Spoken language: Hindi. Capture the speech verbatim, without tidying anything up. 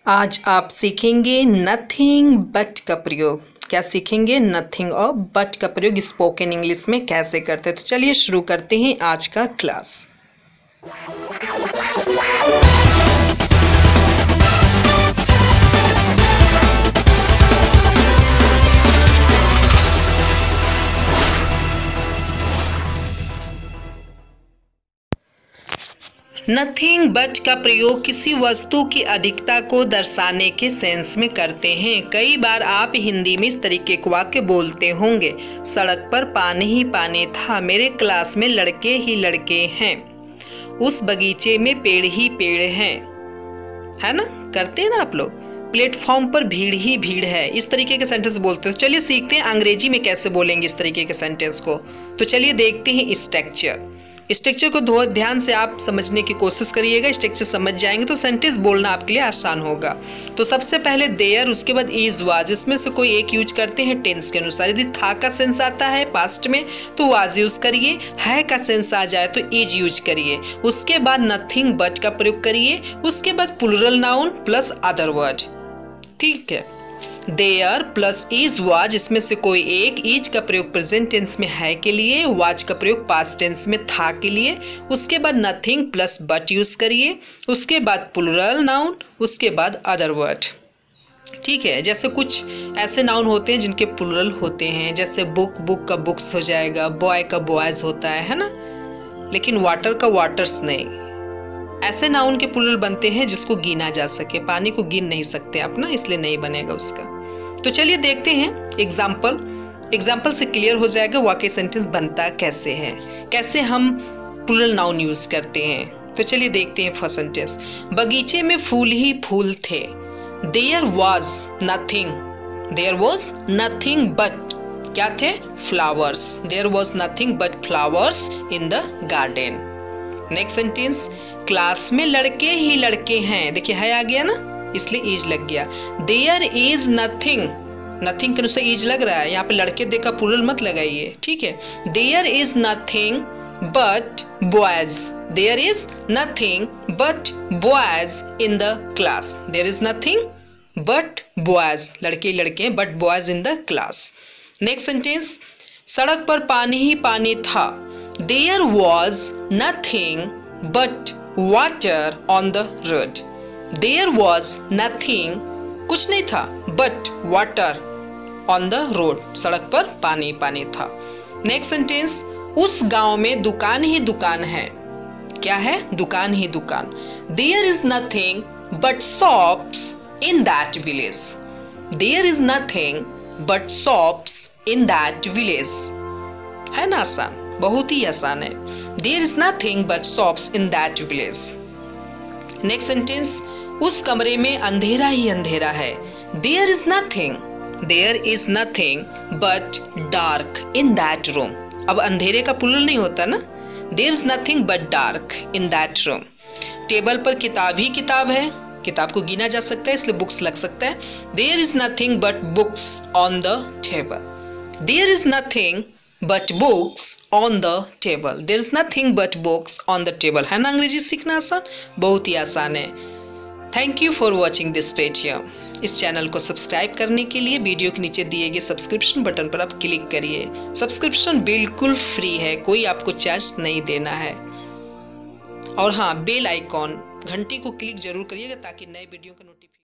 आज आप सीखेंगे नथिंग बट का प्रयोग। क्या सीखेंगे? नथिंग और बट का प्रयोग स्पोकन इंग्लिश में कैसे करते हैं। तो चलिए शुरू करते हैं आज का क्लास। नथिंग बट का प्रयोग किसी वस्तु की अधिकता को दर्शाने के सेंस में करते हैं। कई बार आप हिंदी में इस तरीके के वाक्य बोलते होंगे। सड़क पर पानी ही पानी था, मेरे क्लास में लड़के ही लड़के हैं, उस बगीचे में पेड़ ही पेड़ हैं, है ना? करते हैं ना आप लोग। प्लेटफॉर्म पर भीड़ ही भीड़ है, इस तरीके के सेंटेंस बोलते हैं। चलिए सीखते हैं अंग्रेजी में कैसे बोलेंगे इस तरीके के सेंटेंस को। तो चलिए देखते हैं स्ट्रक्चर। स्ट्रक्चर को थोड़ा ध्यान से आप समझने की कोशिश करिएगा। स्ट्रक्चर समझ जाएंगे तो सेंटेंस बोलना आपके लिए आसान होगा। तो सबसे पहले देयर, उसके बाद इज वाज, इसमें से कोई एक यूज करते हैं टेंस के अनुसार। यदि था का सेंस आता है पास्ट में तो वाज यूज करिए, है का सेंस आ जाए तो इज यूज करिए। उसके बाद नथिंग बट का प्रयोग करिए। उसके बाद plural noun plus other word. ठीक है, देयर प्लस इज वाज, इसमें से कोई एक। इज का प्रयोग प्रेजेंट टेंस में है के लिए, वाज का प्रयोग पास्ट टेंस में था के लिए। उसके बाद नथिंग प्लस बट यूज करिए। उसके बाद प्लूरल नाउन, उसके बाद अदर वर्ड। ठीक है, जैसे कुछ ऐसे नाउन होते हैं जिनके प्लूरल होते हैं, जैसे बुक, बुक का बुक्स हो जाएगा, बॉय का बॉयज होता है है ना, लेकिन वाटर का वाटर्स नहीं। ऐसे नाउन के प्लूरल बनते हैं जिसको गिना जा सके। पानी को गिन नहीं सकते आप ना, इसलिए नहीं बनेगा उसका। तो चलिए देखते हैं एग्जाम्पल। एग्जाम्पल से क्लियर हो जाएगा वाक्य सेंटेंस बनता कैसे है, कैसे हम प्लूरल नाउन यूज करते हैं। तो चलिए देखते हैं फर्स्ट सेंटेंस। बगीचे में फूल ही फूल थे, there was nothing, there was nothing but, क्या थे? Flowers. There was nothing but flowers in the garden. Next sentence, class में लड़के ही लड़के हैं, देखिए है आ गया ना, इसलिए इज लग गया। देयर इज नथिंग, नथिंग के अनुसार इज लग रहा है, यहाँ पे लड़के देखा प्लूरल मत लगाइए। ठीक है, there is nothing but boys, there is nothing but boys in the class. There is nothing but boys, लड़के लड़के हैं, but boys in the class. Next sentence, सड़क पर पानी ही पानी था, there was nothing but water on the road. There was nothing, कुछ नहीं था, but water on the road, सड़क पर पानी पानी था। नेक्स्ट सेंटेंस, उस गांव में दुकान ही दुकान है, क्या है? दुकान ही दुकान। There is nothing but shops in that village, there is nothing but shops in that village. है ना आसान? बहुत ही आसान है। There is nothing but shops in that village. Next sentence, उस कमरे में अंधेरा ही अंधेरा है, there is nothing, there is nothing but dark in that room. अब अंधेरे का प्लूरल नहीं होता ना, there is nothing but dark in that room. Table पर किताब ही किताब है, किताब को गिना जा सकता है इसलिए बुक्स लग सकता है। There is nothing but books on the table, there is nothing but books on the table, there is nothing but books on the table। है ना अंग्रेजी सीखना आसान? बहुत ही आसान है। Thank you for watching this video. इस चैनल को सब्सक्राइब करने के लिए वीडियो के नीचे दिए गए सब्सक्रिप्शन बटन पर आप क्लिक करिए। सब्सक्रिप्शन बिल्कुल फ्री है, कोई आपको चार्ज नहीं देना है। और हाँ, बेल आइकॉन घंटी को क्लिक जरूर करिएगा ताकि नए वीडियो का नोटिफिकेशन